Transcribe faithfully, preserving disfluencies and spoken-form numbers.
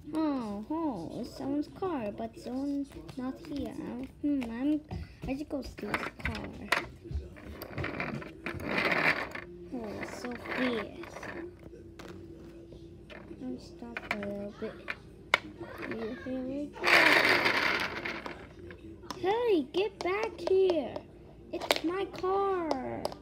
Oh, oh, it's someone's car, but someone's not here. Hmm, I'm, I should go steal his car. Oh, it's so fierce. I'll stop a little bit. You hear me? Hey, get back here! It's my car!